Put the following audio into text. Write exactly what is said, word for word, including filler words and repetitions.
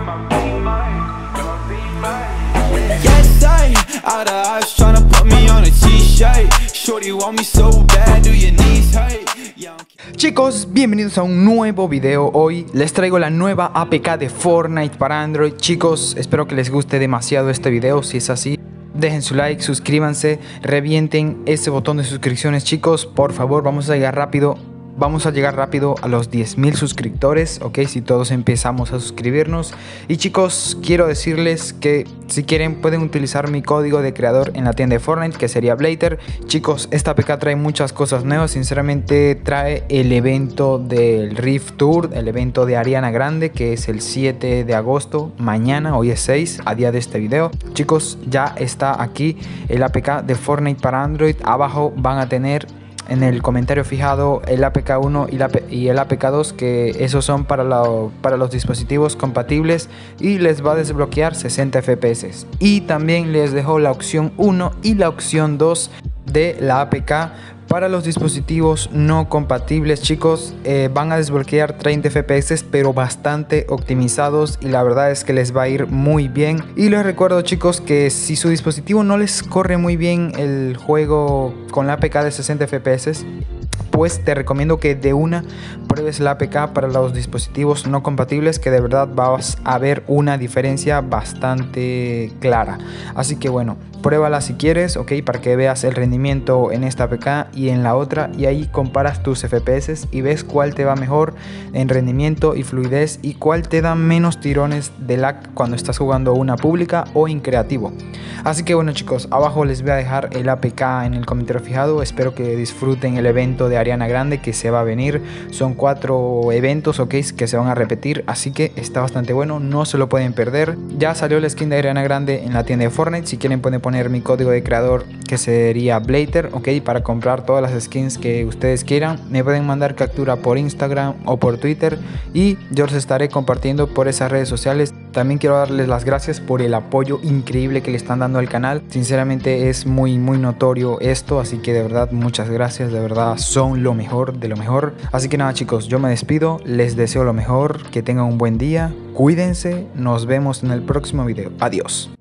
Yes, I, out of eyes tryna put me on a t-shirt. Shorty want me so bad, do your knees hurt? Chicos, bienvenidos a un nuevo video. Hoy les traigo la nueva A P K de Fortnite para Android. Chicos, espero que les guste demasiado este video. Si es así, dejen su like, suscríbanse, revienten ese botón de suscripciones. Chicos, por favor, vamos a llegar rápido. Vamos a llegar rápido a los diez mil suscriptores, ok, si todos empezamos a suscribirnos. Y chicos, quiero decirles que si quieren pueden utilizar mi código de creador en la tienda de Fortnite, que sería Blater. Chicos, esta A P K trae muchas cosas nuevas. Sinceramente trae el evento del Rift Tour, el evento de Ariana Grande, que es el siete de agosto, mañana. Hoy es seis, a día de este video. Chicos, ya está aquí el A P K de Fortnite para Android. Abajo van a tener en el comentario fijado el A P K uno y, la, y el A P K dos, que esos son para, la, para los dispositivos compatibles, y les va a desbloquear sesenta F P S. Y también les dejo la opción uno y la opción dos de la A P K para los dispositivos no compatibles. Chicos, eh, van a desbloquear treinta F P S, pero bastante optimizados, y la verdad es que les va a ir muy bien. Y les recuerdo, chicos, que si su dispositivo no les corre muy bien el juego con la A P K de sesenta F P S, pues te recomiendo que de una pruebes la A P K para los dispositivos no compatibles, que de verdad vas a ver una diferencia bastante clara. Así que bueno, pruébala si quieres, ok, para que veas el rendimiento en esta A P K y en la otra, y ahí comparas tus F P S y ves cuál te va mejor en rendimiento y fluidez, y cuál te da menos tirones de lag cuando estás jugando una pública o en creativo. Así que bueno, chicos, abajo les voy a dejar el A P K en el comentario fijado. Espero que disfruten el evento de Ariana Grande que se va a venir. Son cuatro eventos, ok, que se van a repetir, así que está bastante bueno, no se lo pueden perder. Ya salió la skin de Ariana Grande en la tienda de Fortnite. Si quieren pueden poner mi código de creador, que sería Blater, ok, para comprar todas las skins que ustedes quieran. Me pueden mandar captura por Instagram o por Twitter, y yo los estaré compartiendo por esas redes sociales. También quiero darles las gracias por el apoyo increíble que le están dando al canal. Sinceramente es muy muy notorio esto, así que de verdad muchas gracias, de verdad son lo mejor de lo mejor. Así que nada, chicos, yo me despido, les deseo lo mejor, que tengan un buen día, cuídense, nos vemos en el próximo video, adiós.